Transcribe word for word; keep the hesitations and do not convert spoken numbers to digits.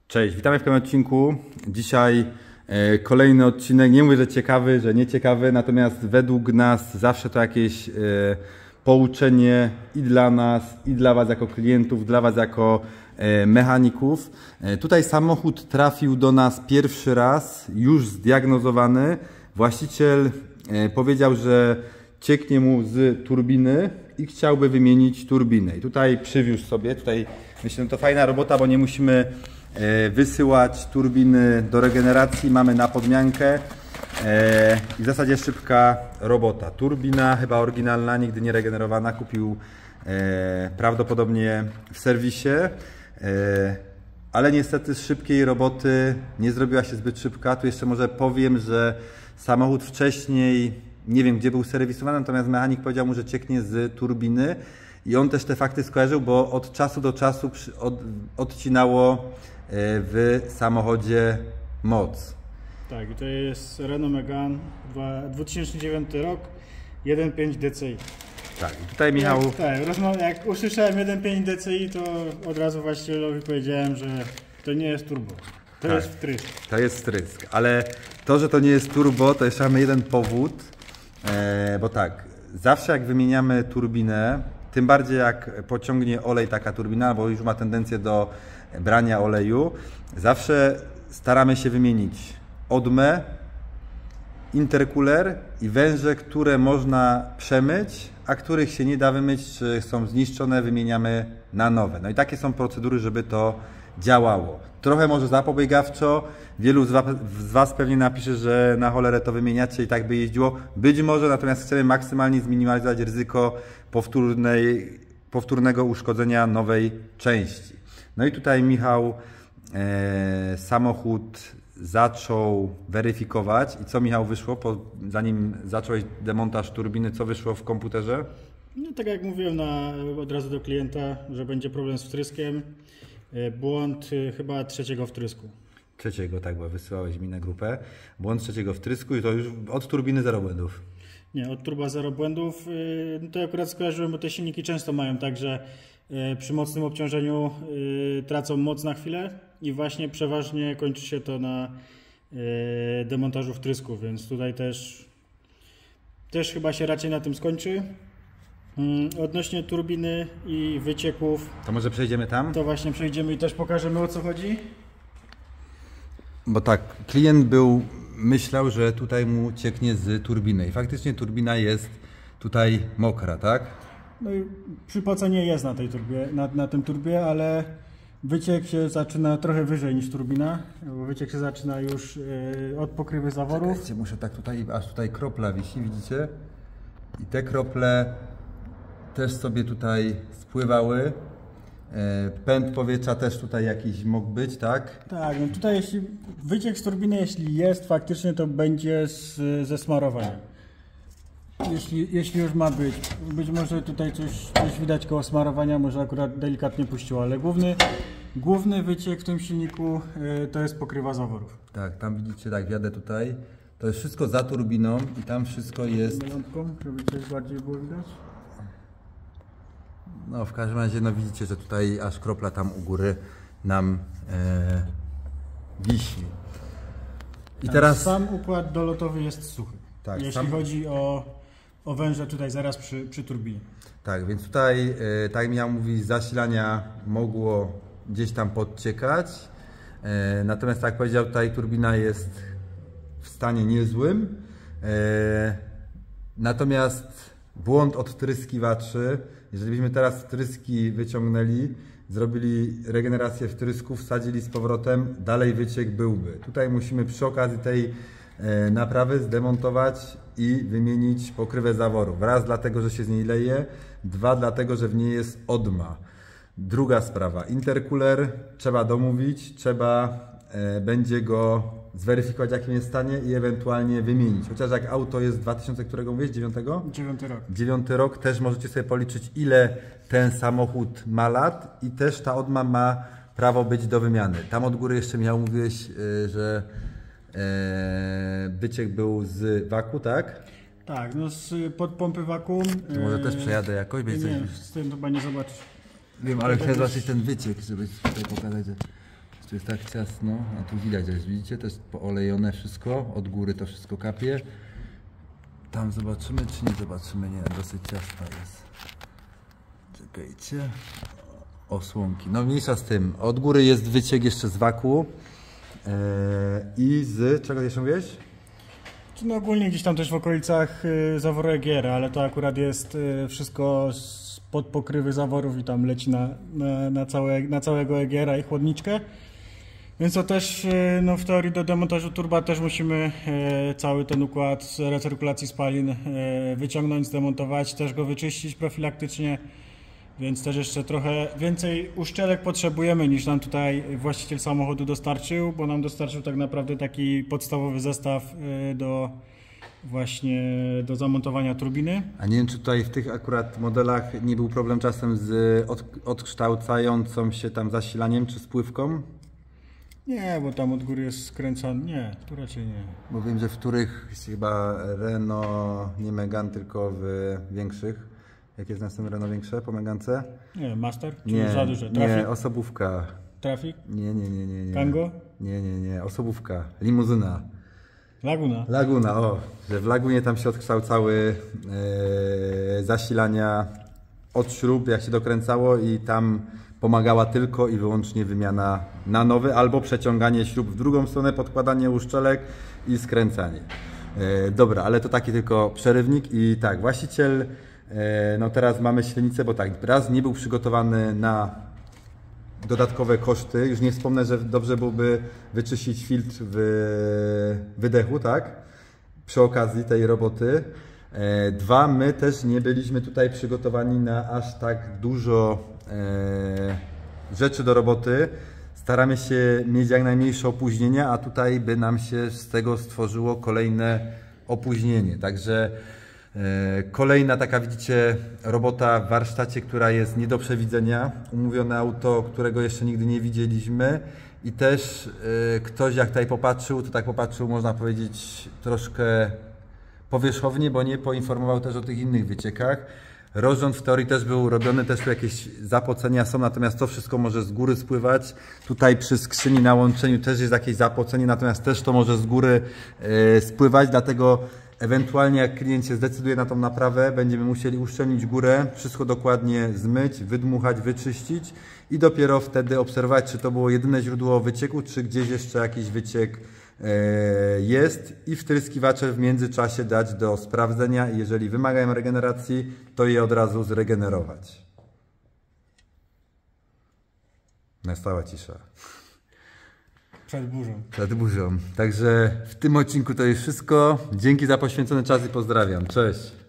Cześć, witamy w kolejnym odcinku. Dzisiaj e, kolejny odcinek, nie mówię, że ciekawy, że nieciekawy, natomiast według nas zawsze to jakieś e, pouczenie i dla nas, i dla Was jako klientów, dla Was jako e, mechaników. E, tutaj samochód trafił do nas pierwszy raz, już zdiagnozowany. Właściciel e, powiedział, że cieknie mu z turbiny i chciałby wymienić turbinę. I tutaj przywiózł sobie, tutaj myślę, że to fajna robota, bo nie musimy wysyłać turbiny do regeneracji, mamy na podmiankę i w zasadzie szybka robota. Turbina chyba oryginalna, nigdy nie regenerowana, kupił prawdopodobnie w serwisie, ale niestety z szybkiej roboty nie zrobiła się zbyt szybka. Tu jeszcze może powiem, że samochód wcześniej, nie wiem gdzie był serwisowany, natomiast mechanik powiedział mu, że cieknie z turbiny i on też te fakty skojarzył, bo od czasu do czasu od, odcinało w samochodzie moc. Tak, i to jest Renault Megane, dwa tysiące dziewiąty rok, jeden przecinek pięć D C I. Tak, i tutaj Michał... Jak, tak, rozmawia, jak usłyszałem jeden przecinek pięć D C I, to od razu właścicielowi powiedziałem, że to nie jest turbo, to tak, jest wtrysk. To jest wtrysk, ale to, że to nie jest turbo, to jeszcze mamy jeden powód, e, bo tak, zawsze jak wymieniamy turbinę, tym bardziej jak pociągnie olej taka turbina, bo już ma tendencję do brania oleju, zawsze staramy się wymienić odmę, intercooler i węże, które można przemyć, a których się nie da wymyć, czy są zniszczone, wymieniamy na nowe. No i takie są procedury, żeby to działało. Trochę może zapobiegawczo, wielu z Was, z Was pewnie napisze, że na cholerę to wymieniacie i tak by jeździło. Być może, natomiast chcemy maksymalnie zminimalizować ryzyko powtórnej, powtórnego uszkodzenia nowej części. No i tutaj Michał e, samochód zaczął weryfikować. I co, Michał, wyszło, po, zanim zacząłeś demontaż turbiny, co wyszło w komputerze? No tak jak mówiłem na, od razu do klienta, że będzie problem z wtryskiem. Błąd chyba trzeciego wtrysku. Trzeciego, tak, bo wysyłałeś mi na grupę. Błąd trzeciego wtrysku i to już od turbiny zero błędów. Nie, od turba zero błędów. To akurat skojarzyłem, bo te silniki często mają tak, że przy mocnym obciążeniu tracą moc na chwilę i właśnie przeważnie kończy się to na demontażu wtrysku, więc tutaj też, też chyba się raczej na tym skończy. Odnośnie turbiny i wycieków, to może przejdziemy tam? To właśnie przejdziemy i też pokażemy, o co chodzi. Bo tak, klient był, myślał, że tutaj mu cieknie z turbiny i faktycznie turbina jest tutaj mokra, tak? No i przypocenie jest na tej turbie, na, na tym turbie, ale wyciek się zaczyna trochę wyżej niż turbina, bo wyciek się zaczyna już yy, od pokrywy zaworów. Czekajcie, muszę tak tutaj, aż tutaj kropla wisi, widzicie? I te krople też sobie tutaj spływały. Pęd powietrza też tutaj jakiś mógł być, tak? Tak, no tutaj jeśli wyciek z turbiny, jeśli jest faktycznie, to będzie z, ze smarowania. Jeśli, jeśli już ma być, być może tutaj coś, coś widać koło smarowania, może akurat delikatnie puściło, ale główny, główny wyciek w tym silniku y, to jest pokrywa zaworów. Tak, tam widzicie, tak, wjadę tutaj, to jest wszystko za turbiną i tam wszystko jest... Lampką, żeby coś bardziej było widać? No w każdym razie, no widzicie, że tutaj aż kropla tam u góry nam e, wisi. I teraz sam układ dolotowy jest suchy, tak, jeśli sam... chodzi o, o węże tutaj zaraz przy, przy turbinie. Tak, więc tutaj, e, tak jak Michał mówi, zasilania mogło gdzieś tam podciekać. E, natomiast tak jak powiedział, tutaj turbina jest w stanie niezłym. E, natomiast błąd od wtryskiwaczy, jeżeli byśmy teraz wtryski wyciągnęli, zrobili regenerację wtrysku, wsadzili z powrotem, dalej wyciek byłby. Tutaj musimy przy okazji tej e, naprawy zdemontować i wymienić pokrywę zaworów. Raz dlatego, że się z niej leje, dwa dlatego, że w niej jest odma. Druga sprawa, intercooler trzeba domówić, trzeba e, będzie go zweryfikować, w jakim jest stanie i ewentualnie wymienić. Chociaż jak auto jest dwa tysiące, którego mówisz? dziewiątego? Dziewiąty rok. Dziewiąty rok, też możecie sobie policzyć, ile ten samochód ma lat i też ta odma ma prawo być do wymiany. Tam od góry jeszcze Michał mówiłeś, że wyciek był z waku, tak? Tak, no z pod pompy wakum. To może też przejadę jakoś? Nie, nie, z tym chyba nie zobaczysz. Wiem, ale chcę zobaczyć ten wyciek, żeby tutaj pokazać, że Tu jest tak ciasno, a tu widać, jak widzicie, to jest poolejone wszystko, od góry to wszystko kapie. Tam zobaczymy, czy nie zobaczymy, nie, dosyć ciasno jest. Czekajcie. Osłonki, no mniejsza z tym, od góry jest wyciek jeszcze z waku yy, i z, czego jeszcze mówiłeś? No ogólnie gdzieś tam też w okolicach y, zaworu E G R, ale to akurat jest y, wszystko spod pokrywy zaworów i tam leci na, na, na, całe, na całego E G R a i chłodniczkę. Więc to też y, no w teorii do demontażu turba też musimy y, cały ten układ z recyrkulacji spalin y, wyciągnąć, zdemontować, też go wyczyścić profilaktycznie. Więc też jeszcze trochę więcej uszczelek potrzebujemy niż nam tutaj właściciel samochodu dostarczył, bo nam dostarczył tak naprawdę taki podstawowy zestaw do właśnie do zamontowania turbiny. A nie wiem, czy tutaj w tych akurat modelach nie był problem czasem z od, odkształcającą się tam zasilaniem czy spływką? Nie, bo tam od góry jest skręcany. Nie, tu raczej nie. Bo wiem, że w których chyba Renault, nie Megane, tylko w większych. Jakie jest następne Renault większe po Megance? Nie, Master? Czy nie, za duże? Trafik? Nie, osobówka. Trafik? Nie, nie, nie, nie, nie. Kango? Nie, nie, nie, osobówka. Limuzyna. Laguna. Laguna, o. Że w Lagunie tam się odkształcały e, zasilania od śrub, jak się dokręcało i tam pomagała tylko i wyłącznie wymiana na nowy albo przeciąganie śrub w drugą stronę, podkładanie uszczelek i skręcanie. E, dobra, ale to taki tylko przerywnik i tak, właściciel. No teraz mamy średnicę, bo tak, raz nie był przygotowany na dodatkowe koszty, już nie wspomnę, że dobrze byłoby wyczyścić filtr w wydechu, tak, przy okazji tej roboty. Dwa, my też nie byliśmy tutaj przygotowani na aż tak dużo rzeczy do roboty. Staramy się mieć jak najmniejsze opóźnienia, a tutaj by nam się z tego stworzyło kolejne opóźnienie, także kolejna taka, widzicie, robota w warsztacie, która jest nie do przewidzenia. Umówione auto, którego jeszcze nigdy nie widzieliśmy i też y, ktoś jak tutaj popatrzył, to tak popatrzył, można powiedzieć, troszkę powierzchownie, bo nie poinformował też o tych innych wyciekach. Rozrząd w teorii też był robiony, też tu jakieś zapocenia są, natomiast to wszystko może z góry spływać. Tutaj przy skrzyni na łączeniu też jest jakieś zapocenie, natomiast też to może z góry y, spływać, dlatego ewentualnie jak klient się zdecyduje na tą naprawę, będziemy musieli uszczelnić górę, wszystko dokładnie zmyć, wydmuchać, wyczyścić i dopiero wtedy obserwować, czy to było jedyne źródło wycieku, czy gdzieś jeszcze jakiś wyciek jest i wtryskiwacze w międzyczasie dać do sprawdzenia i jeżeli wymagają regeneracji, to je od razu zregenerować. Nastała cisza. Przed burzą. Przed burzą. Także w tym odcinku to jest wszystko. Dzięki za poświęcony czas i pozdrawiam. Cześć.